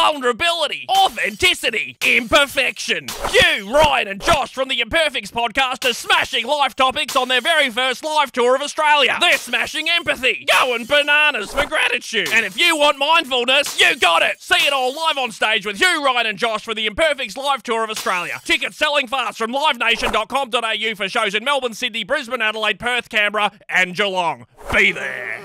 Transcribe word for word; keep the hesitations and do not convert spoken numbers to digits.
vulnerability, authenticity, imperfection. Hugh, Ryan and Josh from the Imperfects podcast are smashing life topics on their very first live tour of Australia. They're smashing empathy, going bananas for gratitude. And if you want mindfulness, you got it. See it all live on stage with Hugh, Ryan and Josh for the Imperfects live tour of Australia. Tickets selling fast from live nation dot com dot a u for shows in Melbourne, Sydney, Brisbane, Adelaide, Perth, Canberra and Geelong. Be there.